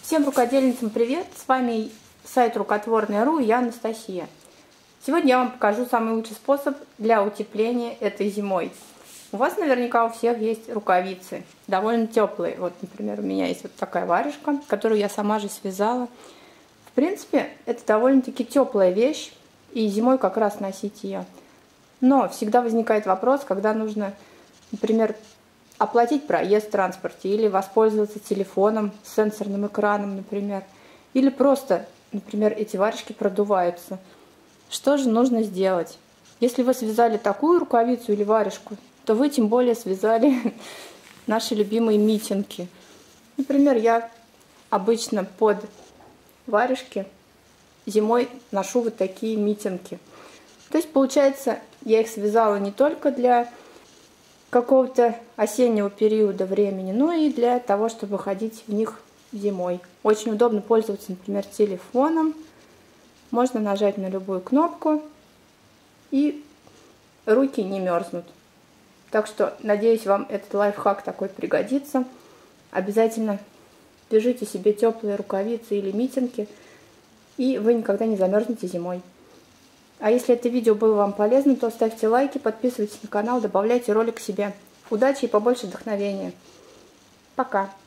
Всем рукодельницам привет! С вами сайт Рукотворная.ру и я Анастасия. Сегодня я вам покажу самый лучший способ для утепления этой зимой. У вас наверняка у всех есть рукавицы, довольно теплые. Вот, например, у меня есть вот такая варежка, которую я сама же связала. В принципе, это довольно-таки теплая вещь, и зимой как раз носить ее. Но всегда возникает вопрос, когда нужно, например, оплатить проезд в транспорте или воспользоваться телефоном с сенсорным экраном, например. Или просто, например, эти варежки продуваются. Что же нужно сделать? Если вы связали такую рукавицу или варежку, то вы тем более связали наши любимые митинги. Например, я обычно под варежки зимой ношу вот такие митинги. То есть, получается, я их связала не только для какого-то осеннего периода времени, но и для того, чтобы ходить в них зимой. Очень удобно пользоваться, например, телефоном. Можно нажать на любую кнопку, и руки не мерзнут. Так что, надеюсь, вам этот лайфхак такой пригодится. Обязательно вяжите себе теплые рукавицы или митинги, и вы никогда не замерзнете зимой. А если это видео было вам полезно, то ставьте лайки, подписывайтесь на канал, добавляйте ролик к себе. Удачи и побольше вдохновения. Пока!